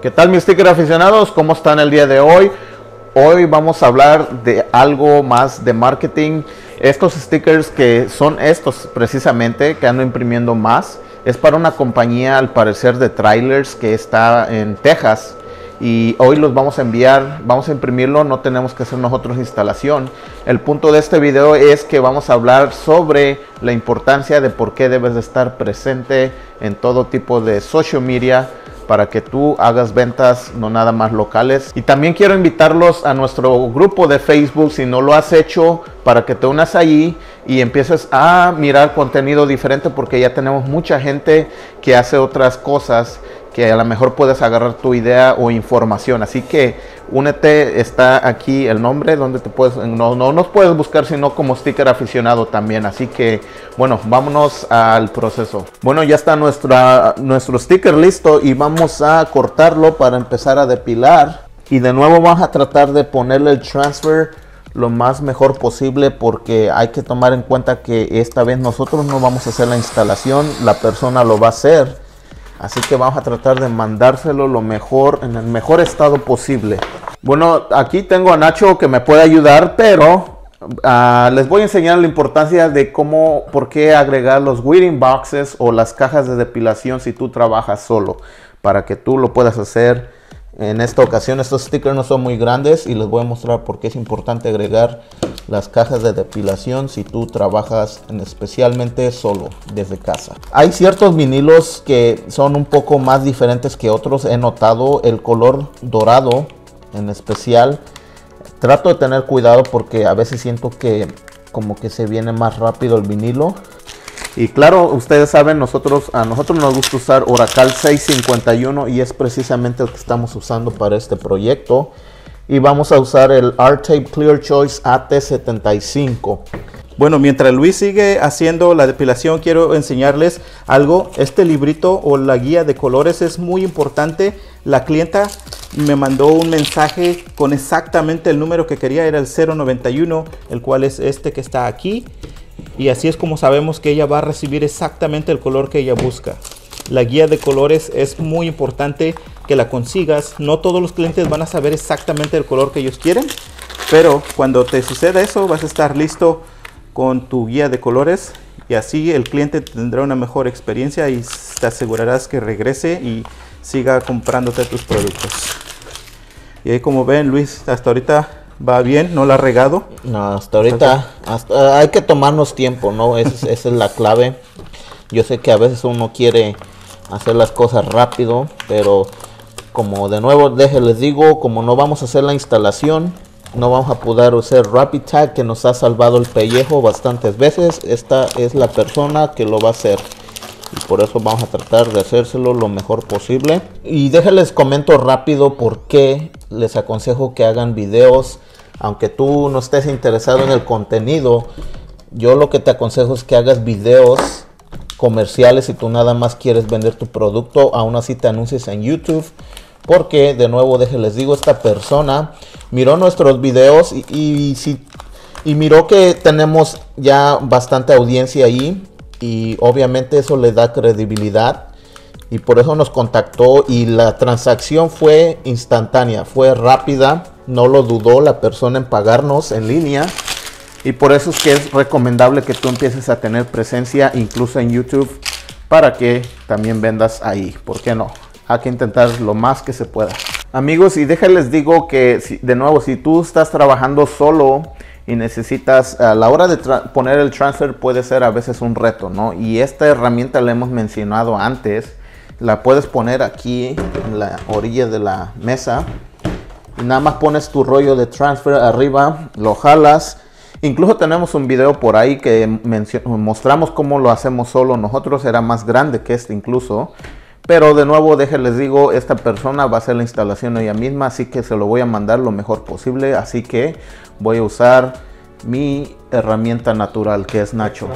¿Qué tal mis sticker aficionados? ¿Cómo están el día de hoy? Hoy vamos a hablar de algo más de marketing. Estos stickers que son estos precisamente, que ando imprimiendo más, es para una compañía al parecer de trailers que está en Texas. Y hoy los vamos a enviar, vamos a imprimirlo, no tenemos que hacer nosotros instalación. El punto de este video es que vamos a hablar sobre la importancia de por qué debes de estar presente en todo tipo de social media para que tú hagas ventas no nada más locales. Y también quiero invitarlos a nuestro grupo de Facebook, si no lo has hecho, para que te unas allí y empieces a mirar contenido diferente, porque ya tenemos mucha gente que hace otras cosas que a lo mejor puedes agarrar tu idea o información. Así que únete, está aquí el nombre donde te puedes, no nos puedes buscar sino como sticker aficionado también. Así que bueno, vámonos al proceso. Bueno, ya está nuestro sticker listo y vamos a cortarlo para empezar a depilar. Y de nuevo vamos a tratar de ponerle el transfer lo más mejor posible, porque hay que tomar en cuenta que esta vez nosotros no vamos a hacer la instalación, la persona lo va a hacer. Así que vamos a tratar de mandárselo lo mejor, en el mejor estado posible. Bueno, aquí tengo a Nacho que me puede ayudar, pero les voy a enseñar la importancia de por qué agregar los weeding boxes o las cajas de depilación si tú trabajas solo, para que tú lo puedas hacer. En esta ocasión estos stickers no son muy grandes y les voy a mostrar por qué es importante agregar las cajas de depilación si tú trabajas especialmente solo desde casa. Hay ciertos vinilos que son un poco más diferentes que otros. He notado el color dorado en especial. Trato de tener cuidado porque a veces siento que como que se viene más rápido el vinilo. Y claro, ustedes saben, a nosotros nos gusta usar Oracal 651 y es precisamente el que estamos usando para este proyecto. Y vamos a usar el Art-Tape Clear Choice AT75. Bueno, mientras Luis sigue haciendo la depilación, quiero enseñarles algo. Este librito o la guía de colores es muy importante. La clienta me mandó un mensaje con exactamente el número que quería, era el 091, el cual es este que está aquí. Y así es como sabemos que ella va a recibir exactamente el color que ella busca. La guía de colores es muy importante que la consigas. No todos los clientes van a saber exactamente el color que ellos quieren, pero cuando te suceda eso vas a estar listo con tu guía de colores y así el cliente tendrá una mejor experiencia y te asegurarás que regrese y siga comprándote tus productos. Y ahí, como ven, Luis hasta ahorita va bien, no la ha regado. No, hasta ahorita hay que tomarnos tiempo, ¿no? Esa es la clave. Yo sé que a veces uno quiere hacer las cosas rápido, pero como de nuevo les digo, como no vamos a hacer la instalación, no vamos a poder usar Rapid Tag, que nos ha salvado el pellejo bastantes veces. Esta es la persona que lo va a hacer y por eso vamos a tratar de hacérselo lo mejor posible. Y déjenles comento rápido por qué les aconsejo que hagan videos. Aunque tú no estés interesado en el contenido, yo lo que te aconsejo es que hagas videos comerciales si tú nada más quieres vender tu producto. Aún así te anuncies en YouTube, porque de nuevo les digo, esta persona miró nuestros videos y miró que tenemos ya bastante audiencia ahí, y obviamente eso le da credibilidad y por eso nos contactó y la transacción fue instantánea, fue rápida, no lo dudó la persona en pagarnos en línea. Y por eso es que es recomendable que tú empieces a tener presencia incluso en YouTube, para que también vendas ahí. ¿Por qué no? Hay que intentar lo más que se pueda. Amigos, y déjenles digo que de nuevo, si tú estás trabajando solo y necesitas, a la hora de poner el transfer puede ser a veces un reto, ¿no? Y esta herramienta la hemos mencionado antes. La puedes poner aquí en la orilla de la mesa y nada más pones tu rollo de transfer arriba, lo jalas. Incluso tenemos un video por ahí que mostramos cómo lo hacemos solo. Nosotros era más grande que este incluso. Pero de nuevo, les digo, esta persona va a hacer la instalación ella misma, así que se lo voy a mandar lo mejor posible. Así que voy a usar mi herramienta natural, que es Nacho.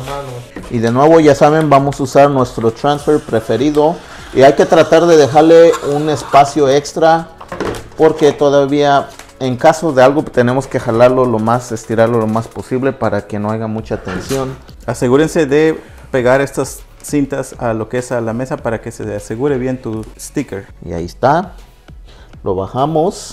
Y de nuevo, ya saben, vamos a usar nuestro transfer preferido. Y hay que tratar de dejarle un espacio extra, porque todavía en caso de algo tenemos que jalarlo estirarlo lo más posible para que no haya mucha tensión. Asegúrense de pegar estas cintas a lo que es a la mesa para que se asegure bien tu sticker. Y ahí está. Lo bajamos.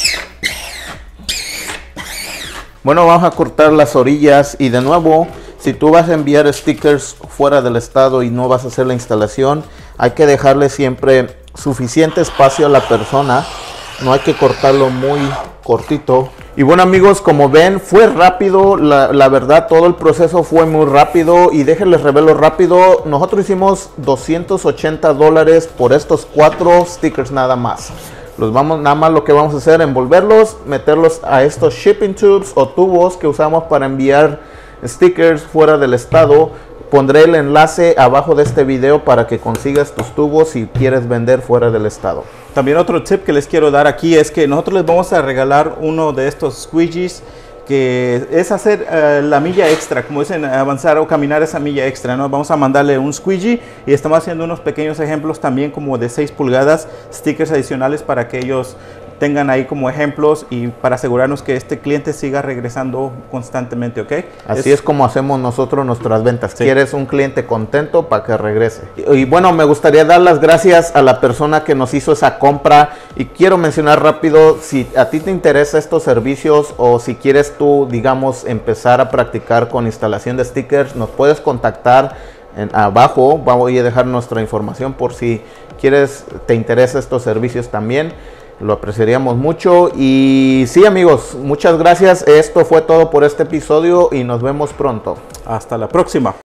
Bueno, vamos a cortar las orillas y de nuevo, si tú vas a enviar stickers fuera del estado y no vas a hacer la instalación, hay que dejarle siempre suficiente espacio a la persona. No hay que cortarlo muy cortito. Y bueno amigos, como ven, fue rápido, la verdad todo el proceso fue muy rápido. Y déjenles revelo rápido, nosotros hicimos $280 por estos 4 stickers nada más. Nada más lo que vamos a hacer, envolverlos, meterlos a estos shipping tubes o tubos que usamos para enviar stickers fuera del estado. Pondré el enlace abajo de este video para que consigas tus tubos si quieres vender fuera del estado. También otro tip que les quiero dar aquí es que nosotros les vamos a regalar uno de estos squeegees, que es hacer la milla extra, como dicen, avanzar o caminar esa milla extra, ¿no? Vamos a mandarle un squeegee y estamos haciendo unos pequeños ejemplos también como de 6 pulgadas, stickers adicionales para que ellos tengan ahí como ejemplos y para asegurarnos que este cliente siga regresando constantemente, ¿ok? Así es como hacemos nosotros nuestras ventas. Sí. Quieres un cliente contento para que regrese. Y bueno, me gustaría dar las gracias a la persona que nos hizo esa compra. Y quiero mencionar rápido, si a ti te interesan estos servicios o si quieres tú, digamos, empezar a practicar con instalación de stickers, nos puedes contactar abajo. Voy a dejar nuestra información por si quieres, te interesa estos servicios también. Lo apreciaríamos mucho. Y sí amigos, muchas gracias. Esto fue todo por este episodio y nos vemos pronto. Hasta la próxima.